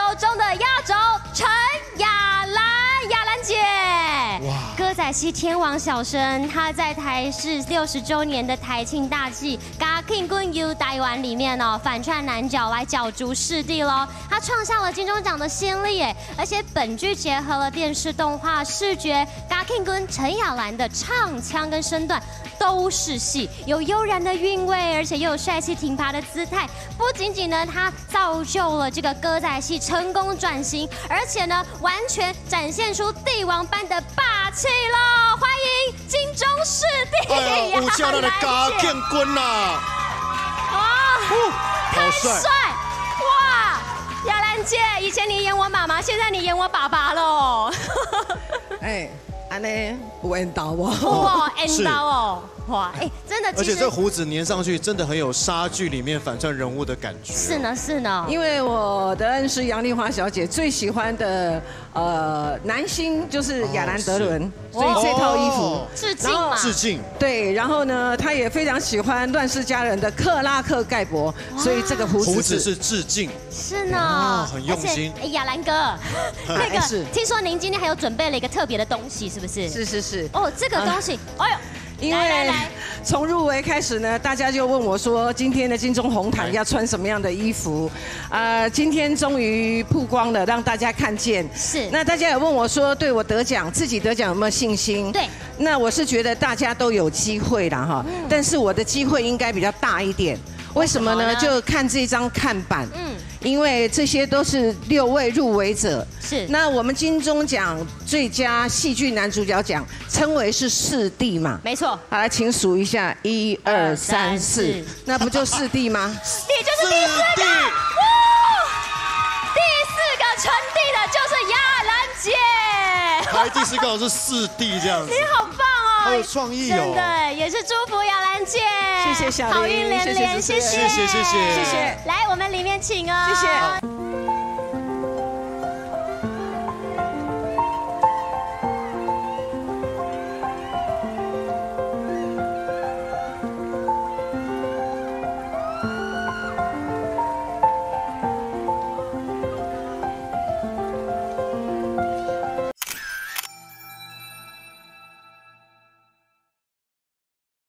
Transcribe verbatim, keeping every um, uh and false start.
中的压轴陈雅兰，雅兰姐。哇！歌仔戏天王小生，她在台视六十周年的台庆大戏《嘉庆君游台湾》里面哦，反串男角来角逐视帝喽。她创下了金钟奖的先例耶，而且本剧结合了电视动画视觉，嘉庆君陈雅兰的唱腔跟身段都是戏，有悠然的韵味，而且又有帅气挺拔的姿态。不仅仅呢，她造就了这个歌仔戏成功转型，而且呢，完全展现出帝王般的霸气喽！欢迎金钟视帝雅兰姐。 有叫他的嘉庆君呐！ 哇，太帅！哇，雅兰姐，以前你演我妈妈，现在你演我爸爸喽。 哎，安呢有缘到我。 哇，缘到哦。哇，哎，真的， 而且这胡子粘上去，真的很有莎剧里面反串人物的感觉。 是呢，是呢。 因为我的恩师杨丽花小姐最喜欢的呃男星就是亚兰德伦，所以这套衣服致敬嘛， 致敬。 对，然后呢，她也非常喜欢《乱世佳人》的克拉克盖博，所以这个胡子胡子是致敬。 是呢， 很用心。 哎，雅兰哥，那个听说您今天还有准备了一个特别的东西，是不是？ 是是是。 哦，这个东西，哎呦。 因为从入围开始呢，大家就问我说，今天的金钟红毯要穿什么样的衣服？呃，今天终于曝光了，让大家看见。 是。 那大家也问我说，对我得奖，自己得奖有没有信心？ 对。 那我是觉得大家都有机会啦哈，嗯、但是我的机会应该比较大一点。为什么呢？就看这张看板。嗯。因为这些都是六位入围者， 是。 那我们金钟奖最佳戏剧男主角奖称为是视帝嘛？ 没错。 好，来，请数一下，一二三四，那不就视帝吗？ 你就是第四个，哇！第四个成帝的就是雅兰姐。 排第四个是视帝这样子。 你好棒哦！ 好有创意哦。 真的，也是祝福雅兰姐。 谢谢小林， 好运连连，谢谢， 谢谢，谢谢， 谢谢。 来，我们里面请哦。 谢谢。